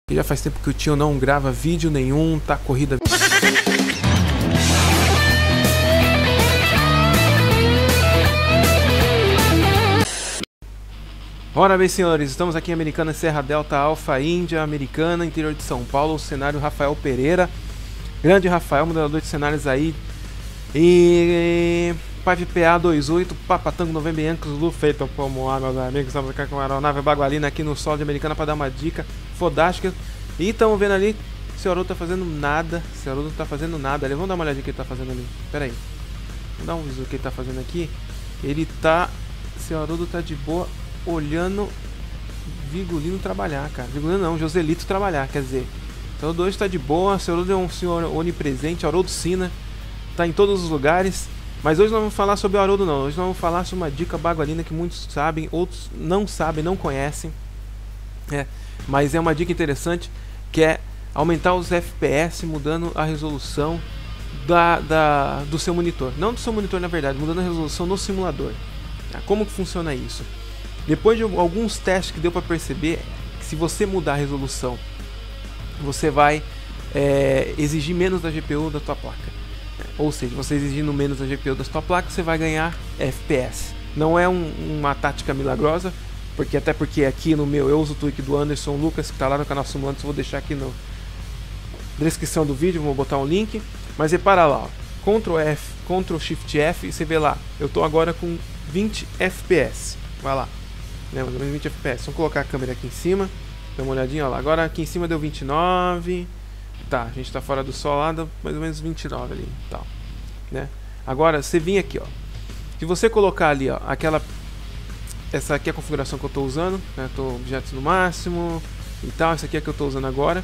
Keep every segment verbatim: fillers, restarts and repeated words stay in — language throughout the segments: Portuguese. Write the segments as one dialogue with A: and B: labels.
A: Já faz tempo que o tio não grava vídeo nenhum, tá corrida. Ora bem, senhores, estamos aqui em Americana, Serra Delta, Alfa, Índia, Americana, interior de São Paulo, o cenário Rafael Pereira. Grande Rafael, modelador de cenários aí. E... Pive P A vinte e oito, Papa Tango November Yankee Zulu, feito como lá, meus amigos. Estamos aqui com a aeronave Bagualina aqui no solo de Americana para dar uma dica fodástica. E estamos vendo ali, o senhor Haroldo tá fazendo nada. O senhor Haroldo não tá fazendo nada ali. Vamos dar uma olhadinha no que ele tá fazendo ali. Pera aí. Vamos dar um visual que ele tá fazendo aqui. Ele tá... O senhor Haroldo tá de boa olhando Vigolino trabalhar, cara. Vigolino não, Joselito trabalhar, quer dizer. O senhor Haroldo hoje tá de boa. O senhor Haroldo é um senhor onipresente. Haroldo Sina. Tá em todos os lugares. Mas hoje não vamos falar sobre o Haroldo não. Hoje nós vamos falar sobre uma dica bagualina que muitos sabem, outros não sabem, não conhecem. É, mas é uma dica interessante, que é aumentar os F P S mudando a resolução da, da, do seu monitor. Não do seu monitor, na verdade, mudando a resolução no simulador. Como que funciona isso? Depois de alguns testes que deu para perceber, que se você mudar a resolução, você vai é, exigir menos da G P U da tua placa. Ou seja, você exigindo menos da G P U da sua placa, você vai ganhar F P S. Não é um, uma tática milagrosa, porque até porque aqui no meu, eu uso o tweak do Anderson Lucas, que está lá no canal Simulantes, vou deixar aqui no, na descrição do vídeo, vou botar um link. Mas repara lá, ó, Ctrl F, Ctrl Shift F, e você vê lá, eu estou agora com vinte F P S. Vai lá, né, mais ou menos vinte F P S. Vamos colocar a câmera aqui em cima, dá uma olhadinha, ó lá. Agora aqui em cima deu vinte e nove. Tá, a gente tá fora do sol lá, dá mais ou menos vinte e nove ali, tal, né? Agora, você vir aqui, ó. Se você colocar ali, ó, aquela... Essa aqui é a configuração que eu tô usando, né? Tô objetos no máximo e tal. Essa aqui é a que eu tô usando agora,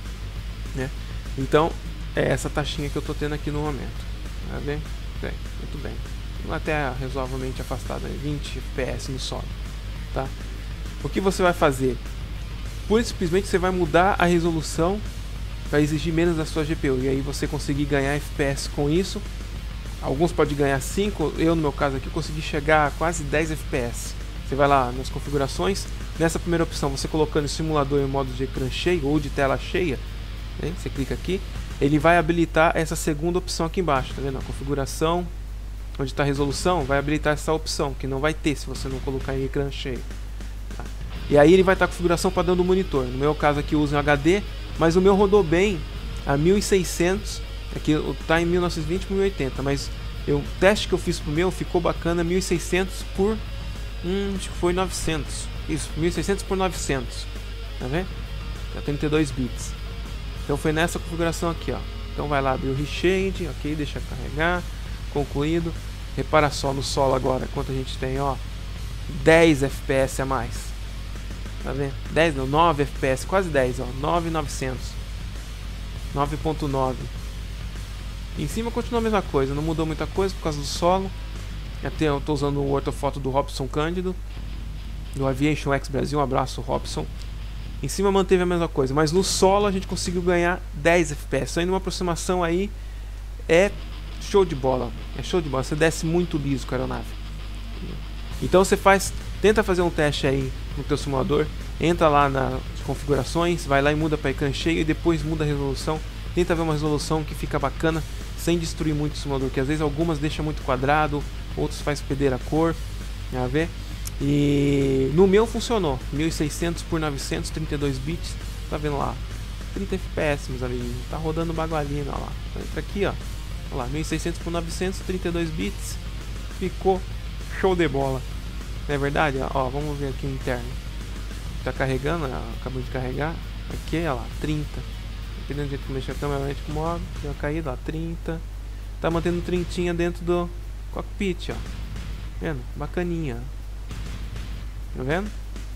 A: né? Então, é essa taxinha que eu tô tendo aqui no momento. Tá bem? Bem, muito bem. Até razoavelmente afastado, aí, vinte F P S no solo, tá? O que você vai fazer? Pura e simplesmente você vai mudar a resolução para exigir menos da sua G P U, e aí você conseguir ganhar F P S com isso. Alguns podem ganhar cinco, eu no meu caso aqui consegui chegar a quase dez F P S. Você vai lá nas configurações, nessa primeira opção, você colocando o simulador em modo de ecrã cheio ou de tela cheia, né? Você clica aqui, ele vai habilitar essa segunda opção aqui embaixo, tá vendo? A configuração, onde está a resolução, vai habilitar essa opção, que não vai ter se você não colocar em ecrã cheio, tá? E aí ele vai estar a configuração padrão do monitor. No meu caso aqui eu uso em H D, mas o meu rodou bem a mil e seiscentos, aqui está em mil novecentos e vinte por mil e oitenta, mas eu, o teste que eu fiz pro meu ficou bacana, mil e seiscentos por, hum, acho que foi novecentos, isso, mil e seiscentos por novecentos, tá vendo? É trinta e dois bits, então foi nessa configuração aqui, ó. Então vai lá abrir o reshade, ok, deixa carregar, concluído. Repara só no solo agora, quanto a gente tem, ó, dez F P S a mais. Tá vendo? dez não, nove F P S, quase dez, ó, nove mil e novecentos, nove ponto nove. Em cima continua a mesma coisa, não mudou muita coisa por causa do solo. Até eu tô usando o ortofoto do Robson Cândido, do Aviation X Brasil, um abraço Robson. Em cima manteve a mesma coisa, mas no solo a gente conseguiu ganhar dez F P S. Só indo uma aproximação aí é show de bola, é show de bola, você desce muito liso com a aeronave. Então você faz, tenta fazer um teste aí no teu simulador, entra lá nas configurações, vai lá e muda para ecrã cheio e depois muda a resolução. Tenta ver uma resolução que fica bacana, sem destruir muito o simulador, que às vezes algumas deixam muito quadrado, outros faz perder a cor, a ver? E no meu funcionou, mil e seiscentos por novecentos, trinta e dois bits, tá vendo lá? trinta F P S, meus amigos, tá rodando bagualina, ó lá. Entra aqui, ó, olha lá, mil e seiscentos por novecentos, trinta e dois bits, ficou show de bola. Não é verdade? Ó, vamos ver aqui o interno. Tá carregando, ó, acabou de carregar. Aqui, ó lá, trinta. Dependendo do jeito que mexer a câmera, com o modo, deu uma caída, ó, trinta. Tá mantendo trintinha dentro do cockpit, ó. Vendo? Bacaninha. Tá vendo?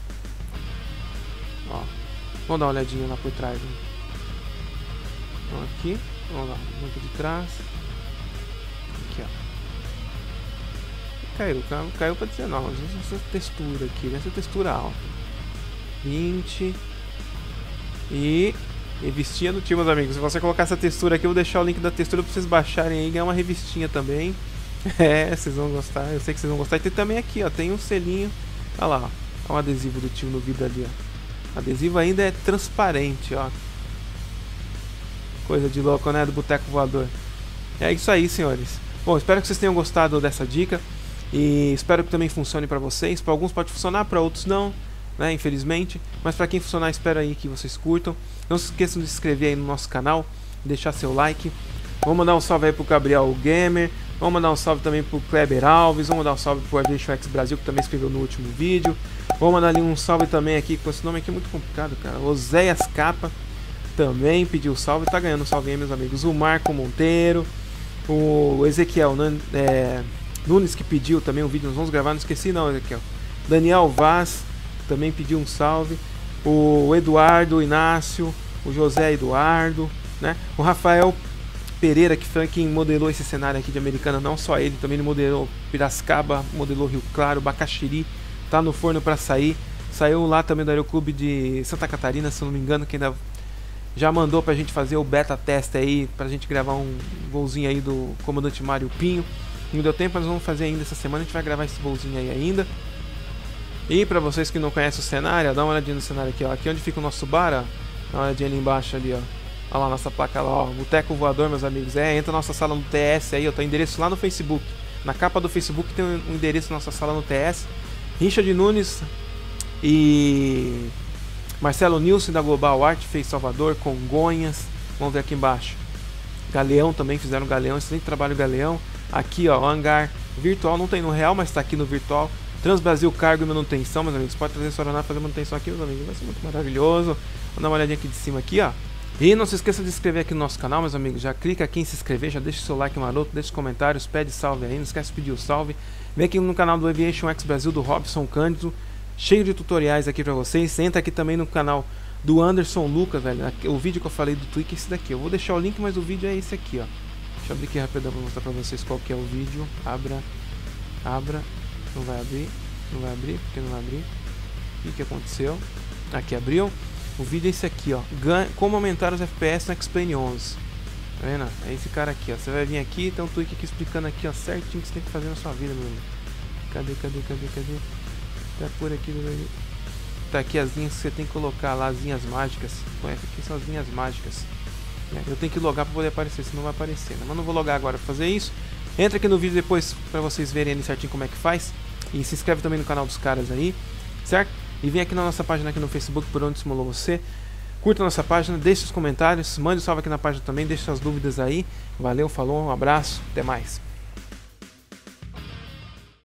A: Ó, vamos dar uma olhadinha lá por trás, né? Então aqui, vamos lá, banco de trás. Aqui, ó. Caiu, caiu, caiu pra dezenove. Essa textura aqui, né? Essa textura alta. vinte. E revistinha do tio, meus amigos. Se você colocar essa textura aqui, eu vou deixar o link da textura pra vocês baixarem aí e ganhar uma revistinha também. É, vocês vão gostar. Eu sei que vocês vão gostar. E tem também aqui, ó. Tem um selinho. Olha lá, ó. Olha o adesivo do tio no vidro ali, ó. O adesivo ainda é transparente, ó. Coisa de louco, né? Do boteco voador. É isso aí, senhores. Bom, espero que vocês tenham gostado dessa dica. E espero que também funcione para vocês. Para alguns pode funcionar, para outros não, né? Infelizmente. Mas para quem funcionar, espero aí que vocês curtam. Não se esqueçam de se inscrever aí no nosso canal. Deixar seu like. Vamos mandar um salve aí pro Gabriel Gamer. Vamos mandar um salve também pro Kleber Alves. Vamos mandar um salve pro Aviation X Brasil, que também escreveu no último vídeo. Vamos mandar ali um salve também aqui, com esse nome aqui é muito complicado, cara. Oséias Capa também pediu salve. Tá ganhando salve aí, meus amigos. O Marco Monteiro. O Ezequiel é, Nunes, que pediu também um vídeo. Nós vamos gravar, não esqueci não, Ezequiel. Daniel Vaz também pediu um salve. O Eduardo Inácio. O José Eduardo, né? O Rafael Pereira, que foi quem modelou esse cenário aqui de Americana, não só ele, também ele modelou Piracicaba, modelou Rio Claro, Bacaxiri, tá no forno para sair. Saiu lá também do Aeroclube de Santa Catarina, se não me engano, que ainda já mandou pra gente fazer o beta teste aí, pra gente gravar um voozinho aí do comandante Mário Pinho. Não deu tempo, mas vamos fazer ainda essa semana, a gente vai gravar esse voozinho aí ainda. E pra vocês que não conhecem o cenário, dá uma olhadinha no cenário aqui, ó. Aqui onde fica o nosso bar, ó. Dá uma olhadinha ali embaixo ali, ó. Olha lá nossa placa lá, ó. Boteco Voador, meus amigos. É, entra na nossa sala no T S aí, ó. Tá o endereço lá no Facebook. Na capa do Facebook tem um endereço da nossa sala no T S. Richard Nunes e Marcelo Nilson da Global Art fez Salvador, Congonhas. Vamos ver aqui embaixo. Galeão também fizeram Galeão, excelente trabalho Galeão. Aqui, ó, hangar virtual, não tem no real, mas tá aqui no virtual. Transbrasil Cargo e Manutenção, meus amigos. Pode trazer sua aeronave fazer manutenção aqui, meus amigos. Vai ser muito maravilhoso. Vamos dar uma olhadinha aqui de cima aqui, ó. E não se esqueça de se inscrever aqui no nosso canal, meus amigos. Já clica aqui em se inscrever, já deixa o seu like maroto, deixa os comentários, pede salve aí, não esquece de pedir o salve. Vem aqui no canal do Aviation X Brasil, do Robson Cândido, cheio de tutoriais aqui pra vocês. Entra aqui também no canal do Anderson Lucas, velho. O vídeo que eu falei do Twitch é esse daqui. Eu vou deixar o link, mas o vídeo é esse aqui, ó. Deixa eu abrir aqui rapidão pra mostrar pra vocês qual que é o vídeo. Abra, abra, não vai abrir, não vai abrir, porque não vai abrir. O que aconteceu? Aqui abriu. O vídeo é esse aqui, ó. Ganha, como aumentar os F P S no X-Plane onze. Tá vendo? É esse cara aqui, ó. Você vai vir aqui, tem um tweet aqui explicando aqui, ó, certinho o que você tem que fazer na sua vida, meu amigo. Cadê, cadê, cadê, cadê? Tá por aqui, meu amigo. Tá aqui as linhas que você tem que colocar lá, as linhas mágicas. Conhece aqui são as linhas mágicas. Eu tenho que logar pra poder aparecer, senão não vai aparecer, né? Mas não vou logar agora pra fazer isso. Entra aqui no vídeo depois pra vocês verem ali certinho como é que faz. E se inscreve também no canal dos caras aí, certo? E vem aqui na nossa página aqui no Facebook, Por Onde Simulou Você. Curta a nossa página, deixe os comentários, mande um salve aqui na página também, deixe suas dúvidas aí. Valeu, falou, um abraço, até mais.